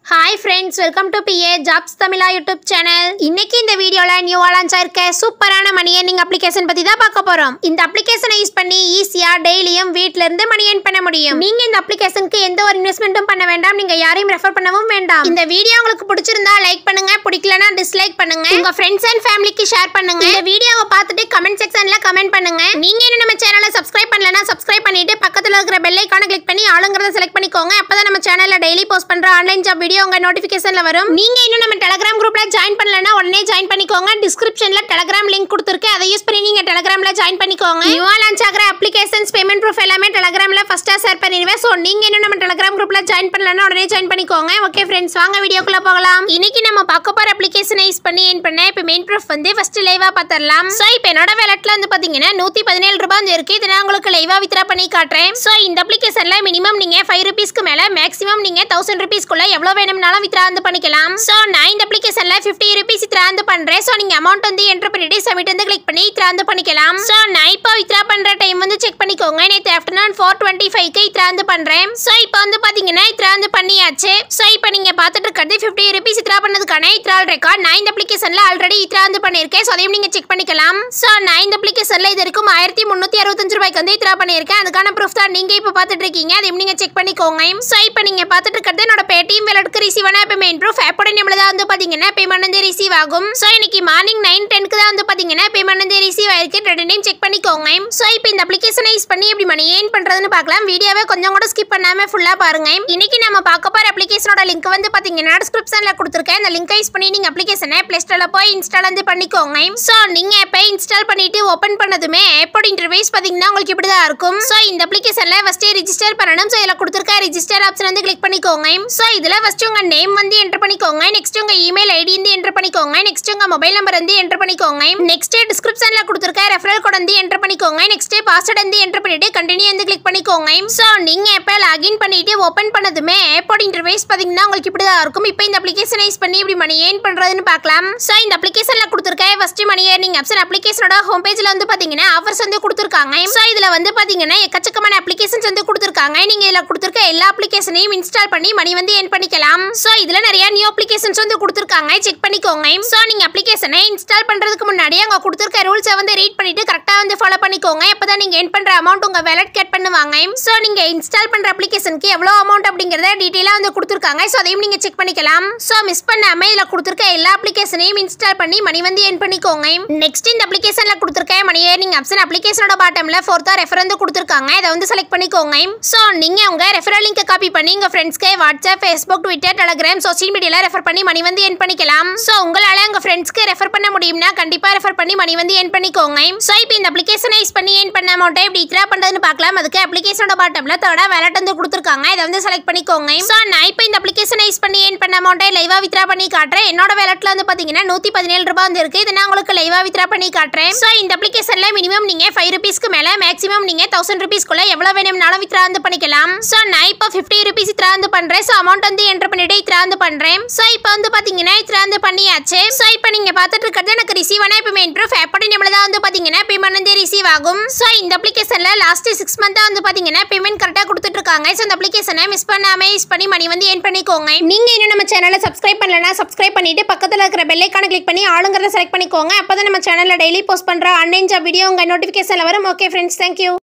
Hi friends, welcome to PA Jobs Tamila YouTube channel. இன்னைக்கு இந்த வீடியோல நியூவா லான்ச் ஆயிருக்க சூப்பரான மணி ஏர்னிங் அப்ளிகேஷன் பத்தி தான் பார்க்க போறோம். இந்த அப்ளிகேஷனை யூஸ் பண்ணி ஈஸியா டெய்லியும் வீட்ல இருந்து மணி ஏர்ன் பண்ண முடியும். நீங்க இந்த அப்ளிகேஷனுக்கு எந்த ஒரு இன்வெஸ்ட்மென்ட்டும் பண்ண வேண்டாம். நீங்க யாரையும் ரெஃபர் பண்ணவும் வேண்டாம். இந்த வீடியோ உங்களுக்கு பிடிச்சிருந்தா லைக் பண்ணுங்க, பிடிக்கலனா டிஸ்லைக் பண்ணுங்க. உங்க फ्रेंड्स and ஃபேமிலிக்கு ஷேர் பண்ணுங்க. இந்த வீடியோவை பார்த்துட்டு கமெண்ட் செக்ஷன்ல கமெண்ட் பண்ணுங்க. நீங்க இன்னும் நம்ம சேனலை சப்ஸ்கிரைப் பண்ணலனா சப்ஸ்கிரைப் பண்ணிட்டு பக்கத்துல இருக்கிற பெல் ஐகானை கிளிக் பண்ணி ஆளுங்கறத செலக்ட் பண்ணிக்கோங்க. அப்பதான் நம்ம சேனல்ல டெய்லி போஸ்ட் பண்ற ஆன்லைன் ஜாப் வீடியோ உங்க நோட்டிபிகேஷன்ல வரும். நீங்க இன்னும் நம்ம டெலிகிராம் குரூப்ல ஜாயின் பண்ணலனா உடனே ஜாயின் பண்ணிக்கோங்க. டிஸ்கிரிப்ஷன்ல டெலிகிராம் லிங்க் கொடுத்திருக்கேன். அதை யூஸ் பண்ணி நீங்க டெலிகிராம்ல ஜாயின் பண்ணிக்கோங்க. நியூவா லான்ச் ஆகிற அப்ளிகேஷன்ஸ் பேமெண்ட் ப்ரூஃப் எல்லாமே டெலிகிராம்ல ஃபர்ஸ்டா ஷேர் பண்ணிடுவேன். சோ நீங்க இன்னும் நம்ம டெலிகிராம் குரூப்ல ஜாயின் பண்ணலனா உடனே ஜாயின் பண்ணிக்கோங்க. ஓகே फ्रेंड्स, வாங்க வீடியோக்குள்ள போகலாம். இன்னைக்கு நம்ம பார்க்க போற அப்ளிகேஷனை யூஸ் பண்ணி ஏர்ன் பண்ண பேமெண்ட் ப்ரூஃப் வந்து ஃபர்ஸ்ட் லைவா பார்த்தறலாம். சோ இப்போ என்னோட வாலெட்ல வந்து பாத்தீங்கன்னா 117 ரூபாய் இருக்கு. இத நான் உங்களுக்கு லைவா வித்ரா பண்ணி காட்றேன். சோ இந்த அப்ளிகேஷன்ல மினிமம் நீங்க 5 ரூபீஸ்க்கு மேல மேக்ஸिमम நீங்க 1000 ரூபீஸ்க்குள்ள எவ்வளவு வேணும்னாலும் வித்ரா வந்து பண்ணிக்கலாம். சோ நான் இந்த அப்ளிகேஷன்ல 50 ரூபீஸ் வித்ரா வந்து பண்றேன். சோ நீங்க அமௌண்ட் வந்து என்டர் பண்ணிட்டு சப்மிட் வந்து கிளிக் பண்ணி வித்ரா வந்து பண்ணிக்கலாம். சோ நான் இப்போ வித்ரா பண்ற டைம் வந்து செக் பண்ணிக்கோங்க. நேத்து ஆஃப்டர்நூன் 4:25 க்கு வித்ரா வந்து பண்றேன். சோ இப்போ வந்து பாத்தீங்கன்னா வித்ரா வந்து பண்ணியாச்சு. சோ இப்போ நீங்க பார்த்துட்டு இருக்கிறது 50 ரூபீஸ் வித்ரா பண்ணதுக்கான வித்ரால் ரெக்கார்ட். நான் இந்த அப்ளிகேஷன்ல ஆல்ரெடி வித்ரா வந்து பண்ணிருக்கேன். சோ அதையும் நீங்க செக் பண்ணிக்கலாம். சோ நான் இந்த அப்ளிகேஷன்ல இது வரைக்கும் 1365 ரூபாய்க்கு வந்து வித்ரா பண்ணிருக்கேன். அதுக்கான ப்ரூஃப் தான் நீங்க இப்போ பார்த்துட்டு இருக்கீங்க. அதையும் நீங்க செக் பண்ணிக்கோங்க. சோ இப்போ நீங்க பார்த்துட்டு இருக்கிறது என்னோட Paytm வாலெட்க்கு ரிசீவ் ஆன பேமெண்ட் ப்ரூஃப். அப்போட நம்மள தான் வந்து பாத்தீங்கன்னா பேமெண்ட் வந்து ரிசீவ் ஆகும். சோ இன்னைக்கு மார்னிங் 9:10 க்கு தான் வந்து பாத்தீங்கன்னா பேமெண்ட் வந்து ரிசீவ் ஆயிருக்கு. ரெண்டையும் செக் பண்ணிக்கோங்க. சோ இப்போ இந்த அப்ளிகேஷனை யூஸ் பண்ணி எப்படி மணி ஏர்ன் பண்றதுன்னு பார்க்கலாம். வீடியோவை கொஞ்சம் கூட ஸ்கிப் பண்ணாம ஃபுல்லா பாருங்க. இன்னைக்கு நம்ம பார்க்க போற அப்ளிகேஷனோட லிங்க் வந்து பாத்தீங்கன்னா டிஸ்கிரிப்ஷன்ல கொடுத்திருக்கேன். அந்த லிங்கை யூஸ் பண்ணி நீங்க அப்ளிகேஷனை Play Storeல போய் இன்ஸ்டால் வந்து பண்ணிக்கோங்க. சோ நீங்க ஆப்பை இன்ஸ்டால் பண்ணிட்டு ஓபன் பண்ணதுமே ஆப்போட இன்டர்ஃபேஸ் பாத்தீங்கன்னா உங்களுக்கு இப்படி தான் இருக்கும். சோ இந்த அப்ளிகேஷன்ல ஃபர்ஸ்ட் ரெஜிஸ்டர் பண்ணனும். சோ இதல கொடுத்திருக்க ரெஜிஸ்டர் ஆப்ஷன் வந்து கிளிக் பண்ணிக்கோங்க. சோ இதல ஃபர்ஸ்ட் உங்க நேம் வந்து என்டர் பண்ணிக்கோங்க. நெக்ஸ்ட் உங்க இமெயில் ஐடி வந்து என்டர் பண்ணிக்கோங்க. நெக்ஸ்ட் உங்க மொபைல் நம்பர் வந்து என்டர் பண்ணிக்கோங்க. நெக்ஸ்ட் டிஸ்கிரிப்ஷன்ல கொடுத்திருக்க ரெஃபரல் கோட் வந்து என்டர் பண்ணிக்கோங்க. நெக்ஸ்ட் பாஸ்வேர்ட் வந்து என்டர் பண்ணிட்டு கண்டினியூ வந்து கிளிக் பண்ணிக்கோங்க. சோ நீங்க ஆப்பை லாகின் பண்ணிட்டு ஓபன் பண்ணதுமே ஆப்போட இன்டர்ஃபேஸ் பாத்தீங்கன்னா உங்களுக்கு இப்படி தான் இருக்கும். இப்போ இந்த அப்ளிகேஷனை யூஸ் பண்ணி எப்படி மணி ஏர்ன் பண்றதுன்னு பார்க்கலாம். சோ இந்த அப்ளிகேஷன்ல கொடுத்திருக்க ஃபர்ஸ்ட் மணி ஏர்னிங் ஆப்ஷன் அப்ளிகேஷனோட ஹோம் பேஜ்ல வந்து பாத்தீங்கன்னா ஆஃபர்ஸ் வந்து கொடுத்திருக்காங்க. சோ இதுல வந்து பாத்தீங்கன்னா எக்கச்சக்கமான அப்ளிகேஷன்ஸ் வந்து கொடுத்திருக்காங்க. நீங்க இதுல கொடுத்திருக்க எல்லா அப்ளிகேஷனையும் இன்ஸ்டால் பண்ணி மணி வந்து ஏர்ன் பண்ணிக்கலாம். சோ இதுல நிறைய நியூ அப்ளிகேஷன்ஸ் வந்து கொடுத்திருக்காங்க. செக் பண்ணிக்கோங்க. சோ நீங்க அப்ளிகேஷனை இன்ஸ்டால் பண்றதுக்கு முன்னாடி அங்க கொடுத்திருக்க ரூல்ஸை வந்து ரீட் பண்ணிட்டு கரெக்ட்டா வந்து ஃபாலோ பண்ணிக்கோங்க. அப்பதான் நீங்க ஏர்ன் பண்ற அமௌண்ட் உங்க வாலெட் கட் பண்ணுவாங்க. சோ நீங்க இன்ஸ்டால் பண்ற அப்ளிகேஷனுக்கு எவ்வளவு அமௌண்ட் அப்படிங்கறத டீடைலா வந்து கொடுத்திருக்காங்க. சோ அதையும் நீங்க செக் பண்ணிக்கலாம். சோ மிஸ் பண்ணாம இதுல கொடுத்திருக்க எல்லா அப்ளிகேஷனையும் இன்ஸ்டால் பண்ணி மணி வந்து ஏர்ன் பண்ணிக்கோங்க. நெக்ஸ்ட் இந்த அப்ளிகேஷன்ல கொடுத்திருக்க மணி ஏர்னிங் ஆப்ஷன் அப்ளிகேஷனோட பாட்டம்ல 4th ரெஃபர் வந்து கொடுத்திருக்காங்க. இத வந்து செலக்ட் பண்ணிக்கோங்க. சோ நீங்க உங்க ரெஃபரல் லிங்கை காப்பி பண்ணி உங்க ஃப்ரெண்ட்ஸ்க்கு WhatsApp, Facebook, Twitter, Telegram social மீடியால ரெஃபர் பண்ணி மணி வந்து ஏர்ன் பண்ணிக்கலாம். சோ உங்களால உங்க ஃப்ரெண்ட்ஸ்க்கு ரெஃபர் பண்ண முடியும்னா கண்டிப்பா ரெஃபர் பண்ணி மணி வந்து ஏர்ன் பண்ணிக்கோங்க. சோ இப்போ இந்த அப்ளிகேஷனை யூஸ் பண்ணி ஏர்ன் பண்ண அமௌண்ட்டை எப்படி வித்ரா பண்றதுன்னு பார்க்கலாம். அதுக்கு அப்ளிகேஷனோட பாட்டம்ல தேர்டா வாலெட் வந்து கொடுத்திருக்காங்க. இத வந்து செலக்ட் பண்ணிக்கோங்க. சோ நான் இப்போ இந்த அப்ளிகேஷனை யூஸ் பண்ணி ஏர்ன் பண்ண அமௌண்ட்டை லைவா வித்ரா பண்ணி காட்றேன். என்னோட வாலெட்ல வந்து பாத்தீங்கன்னா 117 ரூபாய் வந்து இருக்கு. இத நான் உங்களுக்கு லைவா வித்ரா பண்ணி காட்றேன். சோ இந்த அப்ளிகேஷன்ல மினிமம் நீங்க 5 ரூபீஸ்க்கு மேல மேக்ஸिमम நீங்க 1000 ரூபீஸ்க்குள்ள எவ்வளவு வேணும்னாலும் வித்ரா வந்து பண்ணிக்கலாம். சோ நான் இப்போ 50 ரூபீஸ் வித்ரா வந்து பண்றேன். சோ அமௌண்ட் வந்து என்டர் பண்ணிட்டு வித்ரா வந்து பண்றேன். சோ இப்போ வந்து பாத்தீங்கன்னா வித்ரா வந்து பண்ணியாச்சு. சோ இப்போ நீங்க பார்த்துட்டு இருக்கிறது எனக்கு ரிசீவ் ஆன பேமெண்ட் ப்ரூஃப். அப்படி நம்மள தான் வந்து பாத்தீங்கன்னா பேமெண்ட் வந்து ரிசீவ் ஆகும். சோ இந்த அப்ளிகேஷன்ல லாஸ்ட் 6 மந்த்தா வந்து பாத்தீங்கன்னா பேமெண்ட் கரெக்ட்டா கொடுத்துட்டு இருக்காங்க. சோ இந்த அப்ளிகேஷனை மிஸ் பண்ணாம யூஸ் பண்ணி மணி வந்து ஏர்ன் பண்ணிக்கோங்க. நீங்க இன்னும் நம்ம சேனலை சப்ஸ்கிரைப் பண்ணலனா சப்ஸ்கிரைப் பண்ணிட்டு பக்கத்துல இருக்கிற பெல் ஐகானை கிளிக் பண்ணி ஆளுங்கறத செலக்ட் பண்ணிக்கோங்க. அப்பதான் நம்ம சேனல்ல டெய்லி போஸ்ட் பண்ற ஆன்லைன் ஜாப் வீடியோ உங்க நோட்டிபிகேஷன்ல வரும். Okay friends, thank you.